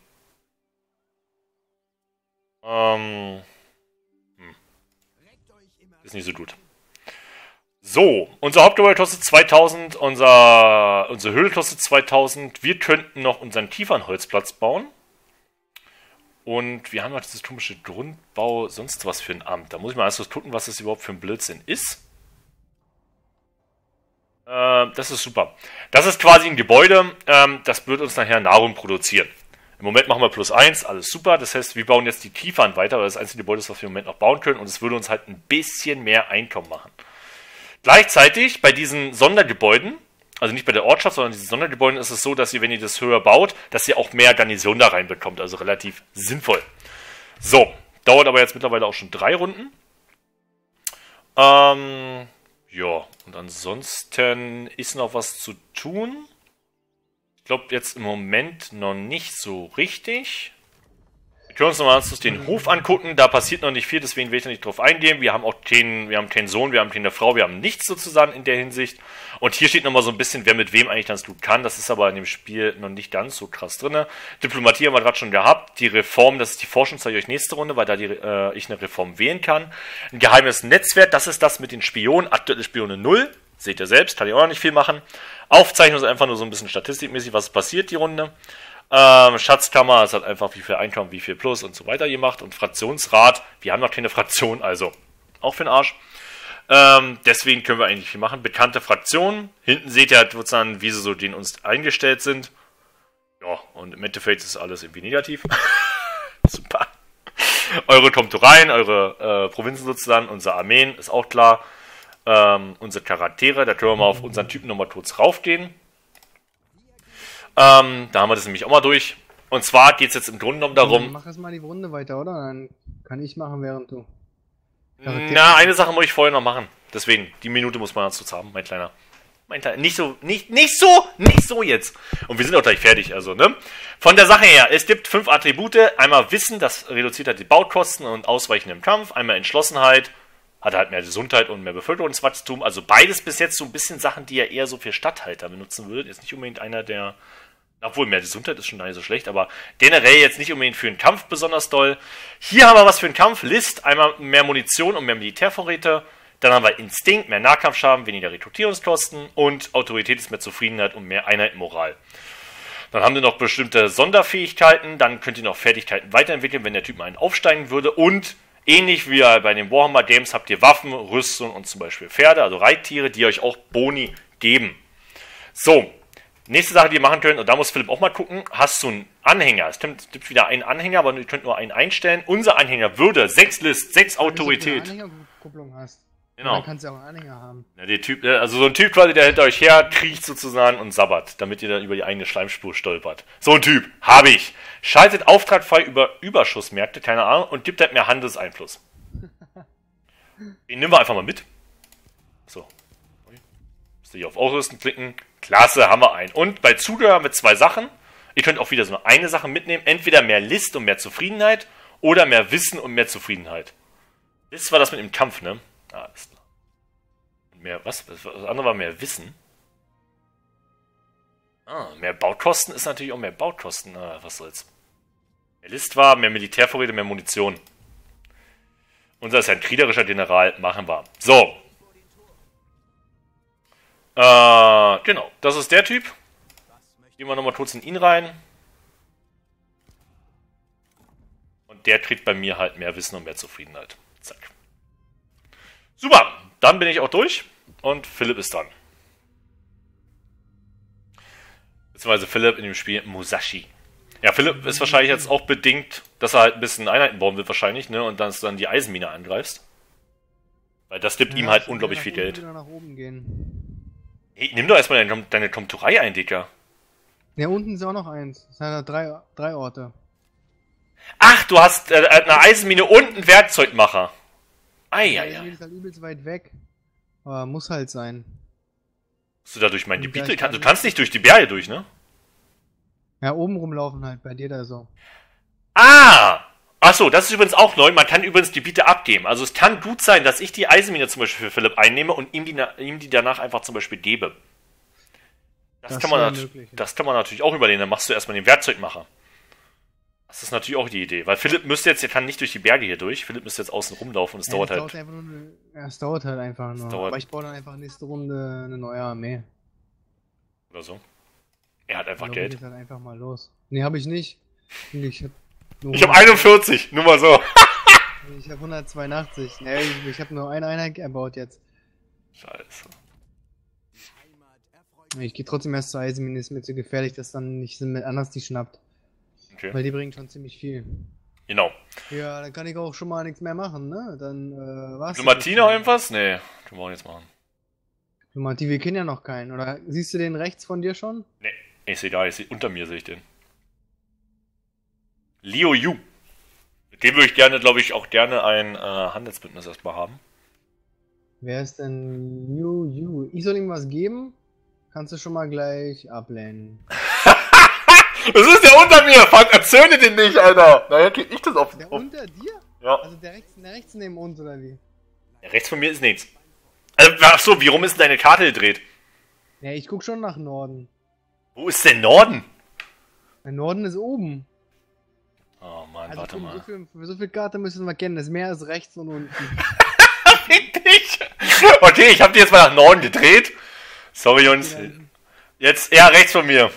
Ähm, hm. Ist nicht so gut. So, unser Hauptgebäude kostet zweitausend, unser, unsere Höhle kostet zweitausend. Wir könnten noch unseren Kiefernholzplatz bauen. Und wir haben noch dieses komische Grundbau, sonst was für ein Amt. Da muss ich mal erst gucken, was das überhaupt für ein Blödsinn ist. Äh, das ist super. Das ist quasi ein Gebäude, ähm, das wird uns nachher Nahrung produzieren. Im Moment machen wir plus eins, alles super. Das heißt, wir bauen jetzt die Kiefern weiter, weil das einzige Gebäude ist, was wir im Moment noch bauen können. Und es würde uns halt ein bisschen mehr Einkommen machen. Gleichzeitig bei diesen Sondergebäuden, also nicht bei der Ortschaft, sondern diesen Sondergebäuden ist es so, dass ihr, wenn ihr das höher baut, dass ihr auch mehr Garnison da reinbekommt. Also relativ sinnvoll. So, dauert aber jetzt mittlerweile auch schon drei Runden. Ähm, ja, und ansonsten ist noch was zu tun. Ich glaube jetzt im Moment noch nicht so richtig. Wir können uns nochmal den Hof angucken, da passiert noch nicht viel, deswegen will ich da nicht drauf eingehen. Wir haben auch keinen, wir haben keinen Sohn, wir haben keine Frau, wir haben nichts sozusagen in der Hinsicht. Und hier steht nochmal so ein bisschen, wer mit wem eigentlich ganz gut kann. Das ist aber in dem Spiel noch nicht ganz so krass drin. Diplomatie haben wir gerade schon gehabt. Die Reform, das ist die Forschung, zeige ich euch nächste Runde, weil da die, äh, ich eine Reform wählen kann. Ein geheimes Netzwerk, das ist das mit den Spionen. Aktuelle Spione null. Seht ihr selbst, kann ich auch noch nicht viel machen. Aufzeichnung ist einfach nur so ein bisschen statistikmäßig, was passiert die Runde. Ähm, Schatzkammer ist halt einfach, wie viel Einkommen, wie viel Plus und so weiter gemacht. Und Fraktionsrat, wir haben noch keine Fraktion, also auch für den Arsch. Ähm, deswegen können wir eigentlich nicht viel machen. Bekannte Fraktionen. Hinten seht ihr halt sozusagen, wie sie so den uns eingestellt sind. Ja, und im Endeffekt ist alles irgendwie negativ. Super. Eure Komtureien, eure äh, Provinzen sozusagen, unsere Armeen, ist auch klar. Ähm, unsere Charaktere, da können wir mal auf unseren Typen nochmal kurz raufgehen. Ähm, da haben wir das nämlich auch mal durch. Und zwar geht es jetzt im Grunde genommen darum... Mach erst mal die Runde weiter, oder? Dann kann ich machen, während du... Na, eine Sache muss ich vorher noch machen. Deswegen, die Minute muss man dazu haben, mein Kleiner. Mein Kleiner. Nicht so, nicht, nicht so, nicht so jetzt. Und wir sind auch gleich fertig, also, ne? Von der Sache her, es gibt fünf Attribute. Einmal Wissen, das reduziert halt die Baukosten und Ausweichen im Kampf. Einmal Entschlossenheit, hat halt mehr Gesundheit und mehr Bevölkerungswachstum. Also beides bis jetzt so ein bisschen Sachen, die ihr eher so für Statthalter benutzen würdet. Ist nicht unbedingt einer der... Obwohl, mehr Gesundheit ist schon gar nicht so schlecht, aber generell jetzt nicht unbedingt für den Kampf besonders doll. Hier haben wir was für den Kampf. List, einmal mehr Munition und mehr Militärvorräte. Dann haben wir Instinkt, mehr Nahkampfschaden, weniger Rekrutierungskosten. Und Autorität ist mehr Zufriedenheit und mehr Einheit Moral. Dann haben wir noch bestimmte Sonderfähigkeiten. Dann könnt ihr noch Fertigkeiten weiterentwickeln, wenn der Typ mal einen aufsteigen würde. Und ähnlich wie bei den Warhammer Games habt ihr Waffen, Rüstung und zum Beispiel Pferde, also Reittiere, die euch auch Boni geben. So. Nächste Sache, die ihr machen könnt, und da muss Philipp auch mal gucken, hast du einen Anhänger. Es gibt wieder einen Anhänger, aber ihr könnt nur einen einstellen. Unser Anhänger würde sechs List, sechs Autorität. Wenn du eine Anhängerkupplung hast, genau. Dann kannst du auch einen Anhänger haben. Ja, der Typ, also so ein Typ quasi, der hinter euch her kriecht sozusagen und sabbert, damit ihr dann über die eigene Schleimspur stolpert. So ein Typ, habe ich. Schaltet Auftrag frei über Überschussmärkte, keine Ahnung, und gibt halt mehr Handelseinfluss. Den nehmen wir einfach mal mit. So. Müsst ihr hier auf Ausrüsten klicken. Klasse, haben wir einen. Und bei Zugehör mit zwei Sachen. Ihr könnt auch wieder so eine Sache mitnehmen. Entweder mehr List und mehr Zufriedenheit oder mehr Wissen und mehr Zufriedenheit. List war das mit dem Kampf, ne? Ah, alles klar. Mehr, was? Das andere war mehr Wissen. Ah, mehr Baukosten ist natürlich auch mehr Baukosten. Ah, was soll's. Mehr List war, mehr Militärvorräte, mehr Munition. Unser ist ein kriegerischer General. Machen wir. So. Äh, genau, das ist der Typ. Gehen wir nochmal kurz in ihn rein. Und der kriegt bei mir halt mehr Wissen und mehr Zufriedenheit. Zack. Super, dann bin ich auch durch. Und Philipp ist dran. Beziehungsweise Philipp in dem Spiel Musashi. Ja, Philipp ist wahrscheinlich jetzt auch bedingt, dass er halt ein bisschen Einheiten bauen will wahrscheinlich, ne? Und dass du dann die Eisenmine angreifst. Weil das gibt ja, ihm halt unglaublich viel Geld. Nach oben gehen. Hey, nimm doch erstmal deine, deine Komturei ein, Dicker. Ja, unten ist auch noch eins. Das sind ja drei, drei Orte. Ach, du hast äh, eine Eisenmine und einen Werkzeugmacher. Eieiei. Die ist halt übelst weit weg. Aber muss halt sein. Musst du da durch mein Gebiet? Du kannst, du kannst nicht durch die Berge durch, ne? Ja, oben rumlaufen halt, bei dir da so. Ah! Achso, das ist übrigens auch neu. Man kann übrigens Gebiete abgeben. Also es kann gut sein, dass ich die Eisenmine zum Beispiel für Philipp einnehme und ihm die, ihm die danach einfach zum Beispiel gebe. Das, das, kann man, das kann man natürlich auch überlegen. Dann machst du erstmal den Werkzeugmacher. Das ist natürlich auch die Idee, weil Philipp müsste jetzt, er kann nicht durch die Berge hier durch. Philipp müsste jetzt außen rumlaufen und es Ja, dauert es halt. dauert einfach nur eine, ja, es dauert halt einfach nur. dauert- Aber ich baue dann einfach nächste Runde eine neue Armee. Oder so. Er hat einfach Dann Geld. geht dann einfach mal los. Nee, habe ich nicht. Ich habe Ich habe einundvierzig, nur mal so. Ich habe hundertzweiundachtzig. Nee, ich, ich habe nur eine Einheit erbaut jetzt. Scheiße. Ich gehe trotzdem erst zur Eisenmine, ist mir zu gefährlich, dass dann nicht mit anders die schnappt. Okay. Weil die bringen schon ziemlich viel. Genau. Ja, dann kann ich auch schon mal nichts mehr machen, ne? Dann, äh, was? Diplomatie noch irgendwas? Nee, können wir auch jetzt machen. Diplomatie, wir kennen ja noch keinen. Oder siehst du den rechts von dir schon? Nee, ich sehe da, ich sehe, unter mir sehe ich den. Liu Yu. Mit dem würde ich gerne, glaube ich, auch gerne ein äh, Handelsbündnis erstmal haben. Wer ist denn Yu Yu? Ich soll ihm was geben? Kannst du schon mal gleich ablehnen. Das ist der unter mir! Fuck, erzöhne den nicht, Alter! Naja, krieg ich das auf. Der auf. unter dir? Ja. Also der rechts, der rechts neben uns, oder wie? Ja, rechts von mir ist nichts. Also, ach so, wie rum ist denn deine Karte gedreht? Ja, ich guck schon nach Norden. Wo ist denn Norden? Der Norden ist oben. Oh Mann, Also warte komm, mal. so viel, für so viel Karte müssen wir kennen. Das Meer ist rechts und unten. Fick dich! Okay, ich hab die jetzt mal nach Norden gedreht. Sorry, Jungs. Jetzt, ja, rechts von mir.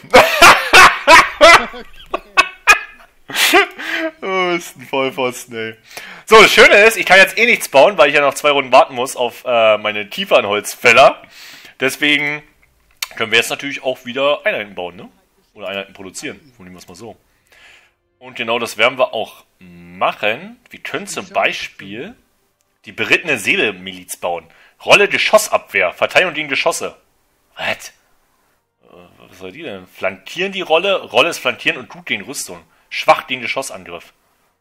Oh, ist ein Vollpfosten, ey. So, das Schöne ist, ich kann jetzt eh nichts bauen, weil ich ja noch zwei Runden warten muss auf äh, meine Kiefernholzfäller. Deswegen können wir jetzt natürlich auch wieder Einheiten bauen, ne? Oder Einheiten produzieren. Nehmen wir es mal so. Und genau das werden wir auch machen. Wir können zum Beispiel die berittene Seele-Miliz bauen. Rolle Geschossabwehr. Verteidigung gegen Geschosse. Was? Was soll die denn? Flankieren die Rolle. Rolle ist flankieren und gut gegen Rüstung. Schwach gegen Geschossangriff.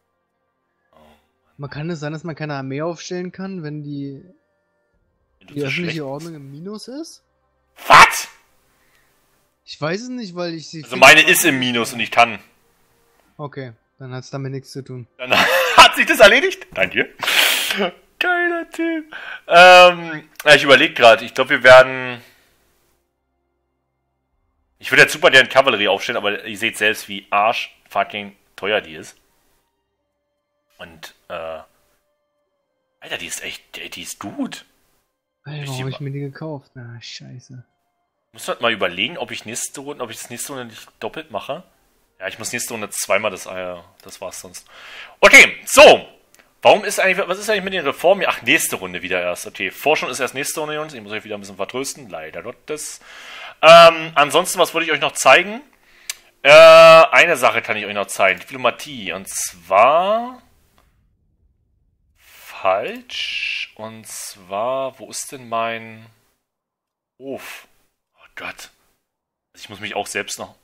Man kann es sein, dass man keine Armee aufstellen kann, wenn die, Wenn du die so öffentliche schlecht Ordnung im Minus ist? bist. Was? Ich weiß es nicht, weil ich sie... Also meine ist im Minus und ich kann. Okay, dann hat es damit nichts zu tun. Dann hat sich das erledigt. Danke. Geiler Typ. Ähm, ja, ich überlege gerade. Ich glaube, wir werden... Ich würde jetzt super gerne Kavallerie aufstellen, aber ihr seht selbst, wie arsch fucking teuer die ist. Und, äh... Alter, die ist echt... Die ist gut. Ey, warum habe ich mir die gekauft? Ah, scheiße. Ich muss halt mal überlegen, ob ich nächste Runde, ob ich das nächste Runde nicht doppelt mache. Ja, ich muss nächste Runde zweimal das Eier. Das war's sonst. Okay, so. Warum ist eigentlich, was ist eigentlich mit den Reformen? Ach, nächste Runde wieder erst. Okay, Forschung ist erst nächste Runde, Jungs. Ich muss euch wieder ein bisschen vertrösten. Leider Gottes. Ähm, ansonsten, was wollte ich euch noch zeigen? Äh, eine Sache kann ich euch noch zeigen. Diplomatie. Und zwar... Falsch. Und zwar, wo ist denn mein... Hof? Oh Gott. Ich muss mich auch selbst noch...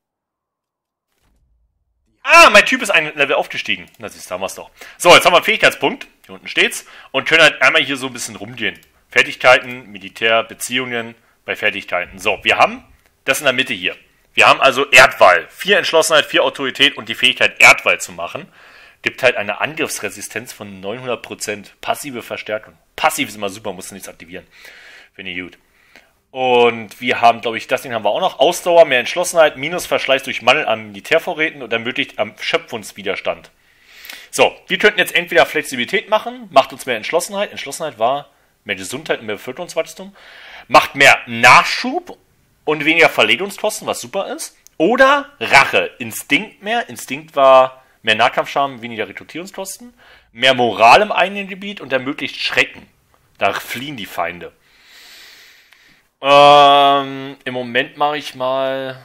Ah, mein Typ ist ein Level aufgestiegen. Na, siehst du, haben wir es doch. So, jetzt haben wir einen Fähigkeitspunkt. Hier unten steht's. Und können halt einmal hier so ein bisschen rumgehen. Fertigkeiten, Militär, Beziehungen bei Fertigkeiten. So, wir haben das in der Mitte hier. Wir haben also Erdwall. Vier Entschlossenheit, vier Autorität und die Fähigkeit Erdwall zu machen. Gibt halt eine Angriffsresistenz von neunhundert Prozent. Passive Verstärkung. Passiv ist immer super, musst du nichts aktivieren. Finde ich gut. Und wir haben, glaube ich, das Ding haben wir auch noch. Ausdauer, mehr Entschlossenheit, minus Verschleiß durch Mangel an Militärvorräten und ermöglicht am Schöpfungswiderstand. So, wir könnten jetzt entweder Flexibilität machen, macht uns mehr Entschlossenheit. Entschlossenheit war mehr Gesundheit und mehr Bevölkerungswachstum. Macht mehr Nachschub und weniger Verlegungskosten, was super ist. Oder Rache, Instinkt mehr. Instinkt war mehr Nahkampfschaden, weniger Rekrutierungskosten. Mehr Moral im eigenen Gebiet und ermöglicht Schrecken. Da fliehen die Feinde. Ähm, im Moment mache ich mal...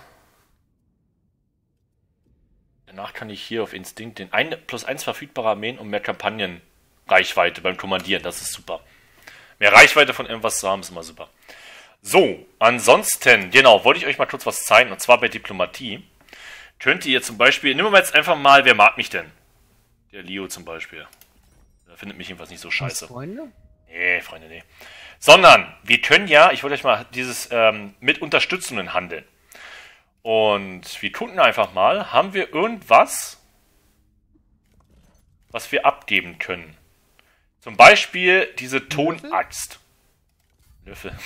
Danach kann ich hier auf Instinkt den ein plus eins verfügbare Armeen und mehr Kampagnenreichweite beim Kommandieren. Das ist super. Mehr Reichweite von irgendwas zu haben ist immer super. So, ansonsten, genau, wollte ich euch mal kurz was zeigen. Und zwar bei Diplomatie. Könnt ihr zum Beispiel... Nehmen wir jetzt einfach mal, wer mag mich denn? Der Leo zum Beispiel. Der findet mich jedenfalls nicht so scheiße. Freunde? Nee, Freunde, nee. Sondern, wir können ja, ich wollte euch mal dieses ähm, mit Unterstützungen handeln. Und wir gucken einfach mal, haben wir irgendwas, was wir abgeben können? Zum Beispiel diese Tonaxt. Löffel.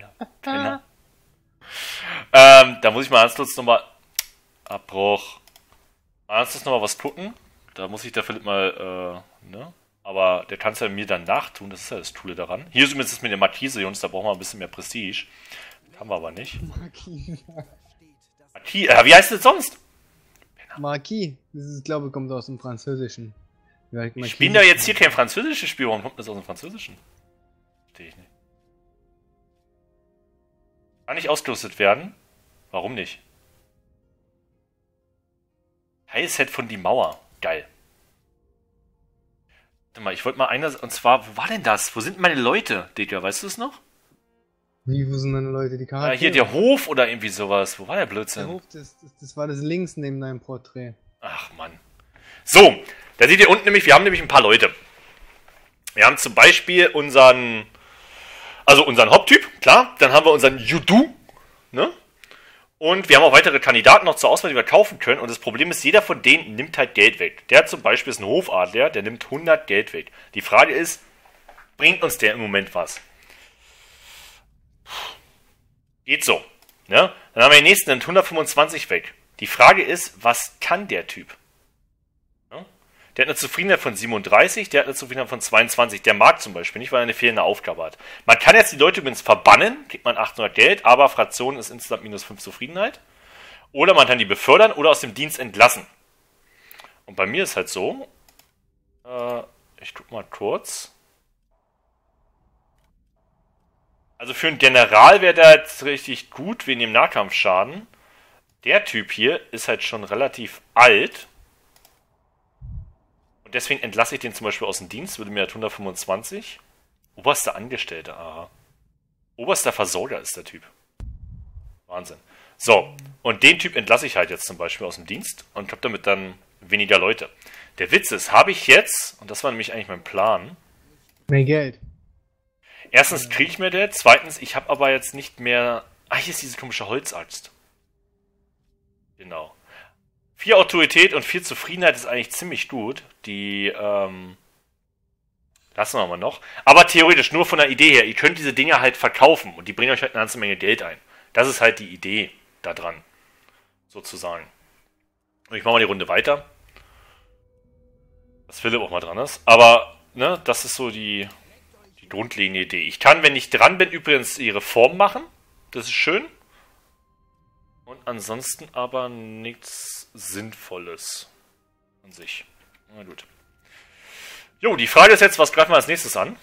Penner. ähm, da muss ich mal ganz kurz nochmal... Abbruch. Lass uns nochmal was gucken. Da muss ich der Philipp mal, äh, ne? Aber der kann es ja mir dann nachtun, das ist ja das Toole daran. Hier ist übrigens das mit der Markise, Jungs, da brauchen wir ein bisschen mehr Prestige. Haben wir aber nicht. Marquis. Marquis, äh, wie heißt das sonst? Marquis, das ist, glaube ich, kommt aus dem Französischen. Ich bin da jetzt hier kein französisches Spiel, warum kommt das aus dem Französischen? Verstehe ich nicht. Kann nicht ausgerüstet werden? Warum nicht? Heilset von die Mauer. Geil. Warte mal, ich wollte mal einer... Und zwar, wo war denn das? Wo sind meine Leute, Digga? Weißt du es noch? Wie, wo sind meine Leute? Die Charaktere? Ja, hier der Hof oder irgendwie sowas. Wo war der Blödsinn? Der Hof, das, das, das war das links neben deinem Porträt. Ach, Mann. So, da seht ihr unten nämlich, wir haben nämlich ein paar Leute. Wir haben zum Beispiel unseren... Also unseren Haupttyp, klar. Dann haben wir unseren Yudu, ne? Und wir haben auch weitere Kandidaten noch zur Auswahl, die wir kaufen können. Und das Problem ist, jeder von denen nimmt halt Geld weg. Der zum Beispiel ist ein Hofadler, der nimmt hundert Geld weg. Die Frage ist, bringt uns der im Moment was? Geht so. Ne? Dann haben wir den nächsten, der nimmt hundertfünfundzwanzig weg. Die Frage ist, was kann der Typ? Ne? Der hat eine Zufriedenheit von siebenunddreißig, der hat eine Zufriedenheit von zweiundzwanzig. Der mag zum Beispiel nicht, weil er eine fehlende Aufgabe hat. Man kann jetzt die Leute übrigens verbannen, kriegt man achthundert Geld, aber Fraktion ist insgesamt minus fünf Zufriedenheit. Oder man kann die befördern oder aus dem Dienst entlassen. Und bei mir ist halt so, äh, ich guck mal kurz. Also für einen General wäre der jetzt richtig gut wegen dem Nahkampfschaden. Der Typ hier ist halt schon relativ alt. Deswegen entlasse ich den zum Beispiel aus dem Dienst, würde mir halt hundertfünfundzwanzig. Oberster Angestellter, aha. Oberster Versorger ist der Typ. Wahnsinn. So, und den Typ entlasse ich halt jetzt zum Beispiel aus dem Dienst und habe damit dann weniger Leute. Der Witz ist, habe ich jetzt, und das war nämlich eigentlich mein Plan. Mehr Geld. Erstens kriege ich mir der, zweitens, ich habe aber jetzt nicht mehr... Ah, hier ist diese komische Holzaxt. Genau. Vier Autorität und vier Zufriedenheit ist eigentlich ziemlich gut. Die, ähm... lassen wir mal noch. Aber theoretisch, nur von der Idee her, ihr könnt diese Dinge halt verkaufen und die bringen euch halt eine ganze Menge Geld ein. Das ist halt die Idee da dran. Sozusagen. Und ich mache mal die Runde weiter. Dass Philipp auch mal dran ist. Aber, ne, das ist so die, die grundlegende Idee. Ich kann, wenn ich dran bin, übrigens ihre Form machen. Das ist schön. Und ansonsten aber nichts Sinnvolles an sich. Na gut. Jo, die Frage ist jetzt, was greifen wir als nächstes an?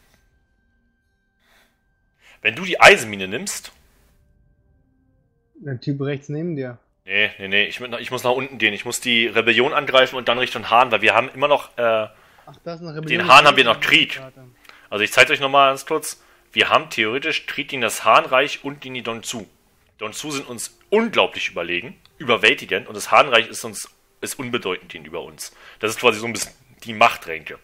Wenn du die Eisenmine nimmst... Der Typ rechts neben dir. Nee, nee, nee, ich, ich muss nach unten gehen. Ich muss die Rebellion angreifen und dann Richtung Hahn, weil wir haben immer noch... Äh, Ach, das ist eine Rebellion. Den Hahn haben wir noch Krieg. Also ich zeige euch nochmal ganz kurz. Wir haben theoretisch Krieg gegen das Hahnreich und gegen die Donzu. Donzu sind uns unglaublich überlegen, überwältigend, und das Hahnreich ist uns ist unbedeutend gegenüber uns. Das ist quasi so ein bisschen die Machtränke.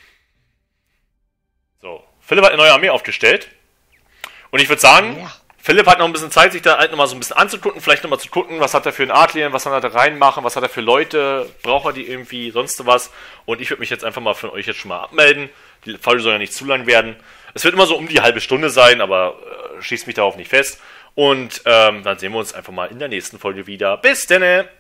So, Philipp hat eine neue Armee aufgestellt. Und ich würde sagen, ja. Philipp hat noch ein bisschen Zeit, sich da halt nochmal so ein bisschen anzugucken, vielleicht nochmal zu gucken, was hat er für einen Adlian, was kann er da reinmachen, was hat er für Leute, braucht er die irgendwie, sonst was. Und ich würde mich jetzt einfach mal von euch jetzt schon mal abmelden. Die Folge soll ja nicht zu lang werden. Es wird immer so um die halbe Stunde sein, aber äh, schießt mich darauf nicht fest. Und ähm, dann sehen wir uns einfach mal in der nächsten Folge wieder. Bis denne!